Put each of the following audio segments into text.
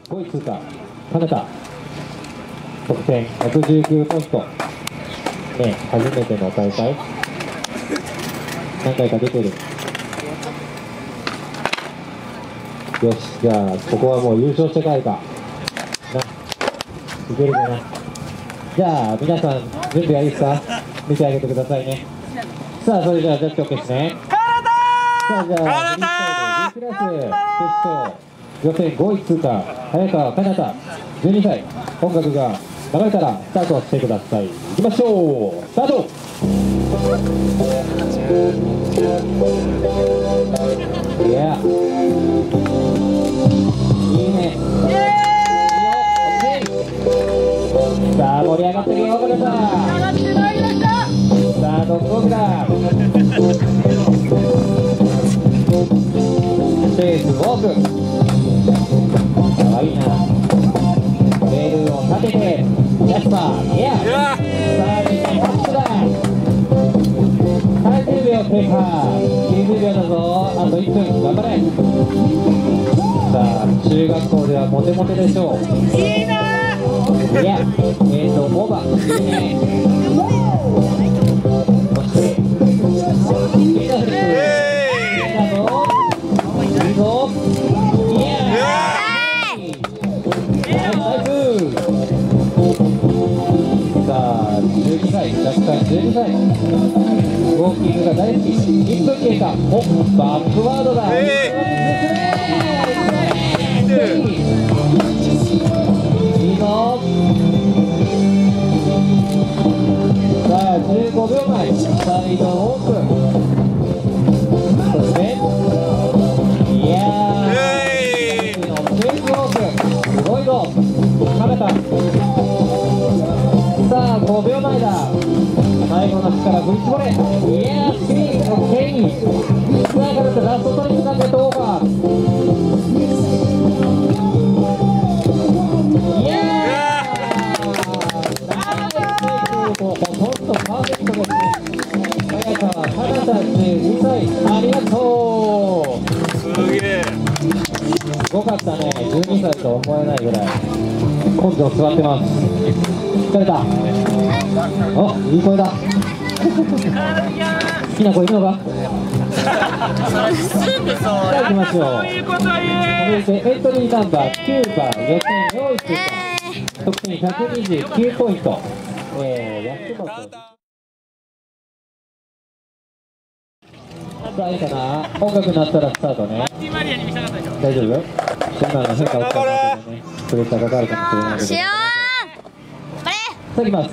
5位通過、金田。得点119ポイント。ね、初めての大会。何回か出てる。よし、じゃあ、ここはもう優勝して帰るか。いけるかな。じゃあ、皆さん、準備はいいですか？見てあげてくださいね。さあ、それじゃあ、ジャッジ OK ですね。さあ、じゃあ、フリースタイル B クラス決勝、予選5位通過、早川かなた、12歳、音楽が流れたらスタートしてください。いきましょう、スタート。いや、いいね。さあ、盛り上がってるよ、岡田さん。さあ、ドッグウォークだ。スペースウォーク。かわいいな。レールを立てて、ジャスパー、エア。さあ、実際拍手だ。30秒経過。90秒だぞ。あと1分、頑張れ。さあ、中学校ではモテモテでしょう。いいないや、オーバー。いいね。そして、いいだぞ。いいぞ。イエーイ。さあ、12歳、若干12歳。ウォーキングが大好き。1分経過。お、バックワードだ。いいぞ。さあ、15秒前、サイドオープン。そして、いやー、のスペースオープン。すごいぞ。カメタ。さあ、5秒前だ。最後の力振り絞れ。いやー、スクリーン、オッケー。さあ、カメタ、ラストトリックかけてオーバー。いやー、ほとんどパーフェクトですね。早川かなた12歳、ありがとう。すげえ。すごかったね。12歳と思えないぐらい根性座ってます。疲れた。あ、いい声だ。好きな子いるのか。さあ、行きましょう。続いてエントリーナンバー9番、予選4位通過、得点129ポイント。安本。さあ、いいかな。音楽になったらスタートね。大丈夫？今の変化を使うのでね、プレッシャーかかるかもしれないけど。さあ、いきます。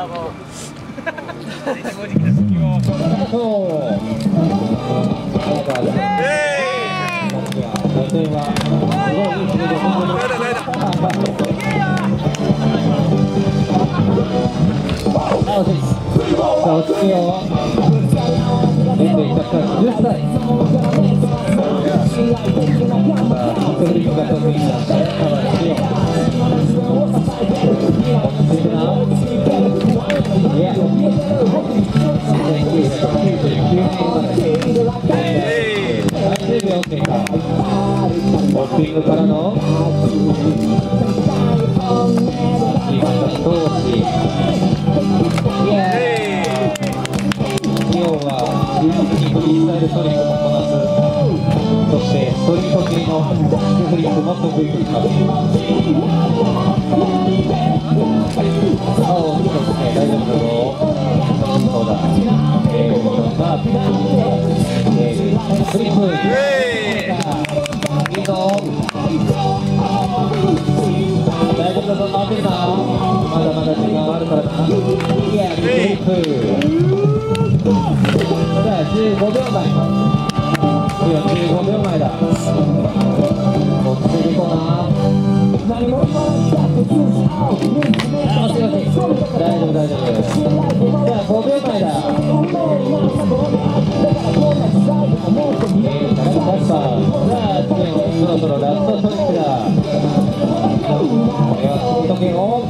予選はすごいいいスピード。さあ、落ち着くよ。0.110歳。さあ、キックフリップが得意な早川千代。落ち着いてな。いや、1999年生まれ。30秒経過。ホッピングからの投資。イエーイ。今日はフリースタイルトリックもこなす。そしてストリート系のフリップも得意とします。さあ、大きくね、大丈夫だぞ。そうだ。まあ、フリップ。いいぞ。大丈夫だぞ、回ってるな。まだまだ時間はあるからな。いや、フリップ。さあ、15秒前。いや、15秒前だ。落ち着いていこうな。大丈夫、大丈夫。じゃあ、5秒前だ。さあ、そろそろラストトリックだ。これはスピード系を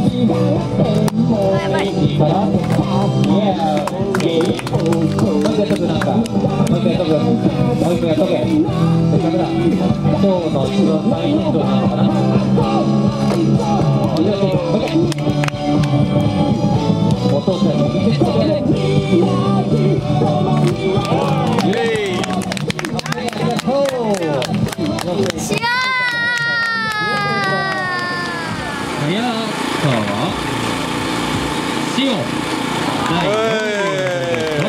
いいから。いやー、もう一回飛ぶ。なんかもう一回飛ぶ。もう一回飛べ。ダメだ。今日の一番最年長なのかな。 お父さんに見てください。ありがとう。 しよ早川しお第4位。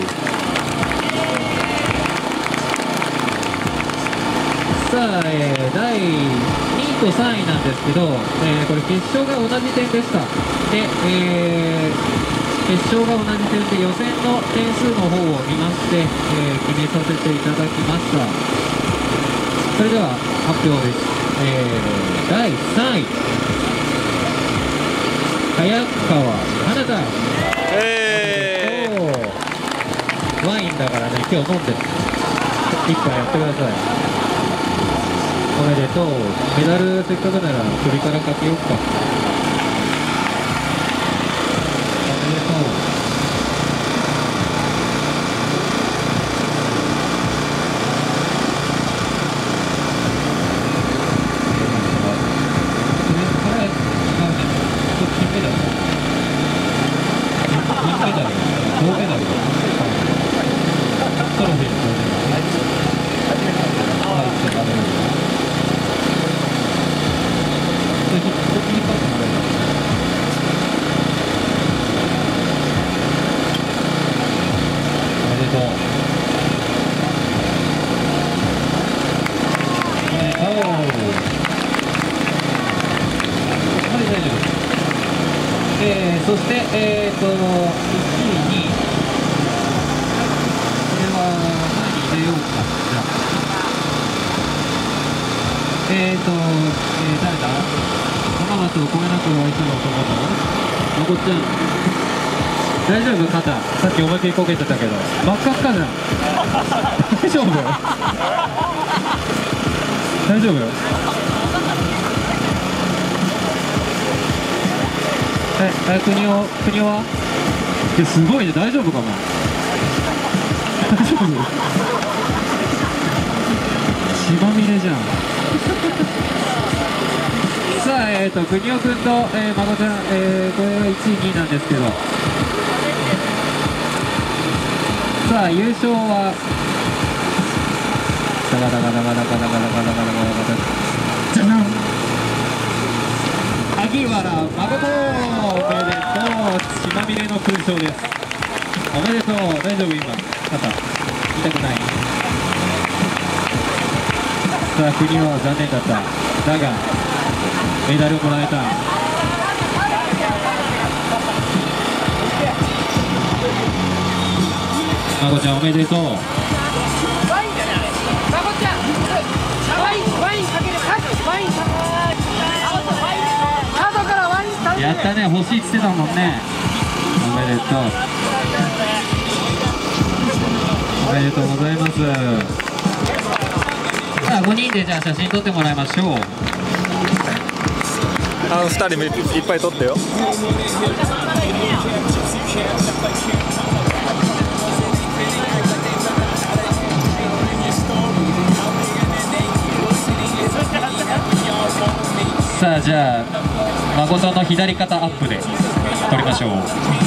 さあ、第2位と3位なんですけど、これ決勝が同じ点でした。で、決勝が同じ点で予選の点数の方を見まして、決めさせていただきました。それでは発表です。第3位早川花田。ワインだからね、今日飲んで一杯やってください。おめでとう。メダルせっかくなら首からかけようか。おめでとう。そして、1位に、これは何入れようか。じゃあ誰だ？浜松をこえなく愛する男のまこっちゃん。大丈夫？肩。さっき思いっきりこけてたけど。真っ赤っかじゃん。大丈夫？大丈夫？国尾はいや、すごいね。大丈夫かな。大丈夫？血まみれじゃん。さあ、国尾くんと、まこちゃん、これは1位、2位なんですけど、さあ、優勝はダガダガダガダガダガダガダガダガダじゃん、萩原誠。おめでとう。血まみれの勲章です。おめでとう。大丈夫？今肩痛くない？さあ、国は残念だった。だがメダルもらえた。まこちゃんおめでとう。やったね、欲しいって言ってたもんね。おめでとう。おめでとうございます。さあ、5人でじゃあ写真撮ってもらいましょう。 2人もいっぱい撮ってよ。 さあ、じゃあ誠の左肩アップで撮りましょう。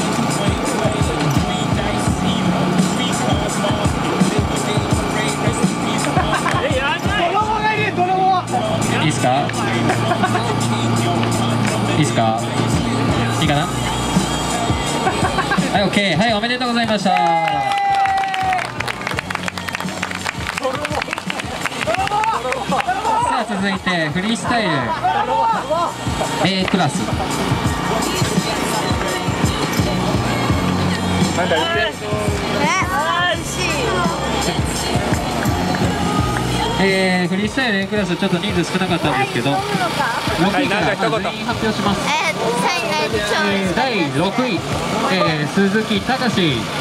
いいですか？いいですか？いいかな？はい、OK。はい、おめでとうございました。さあ、続いてフリースタイル A クラス。 なんか言って。 フリースタイル A クラスちょっと人数少なかったんですけど、6位から全員発表します。第6位、鈴木隆。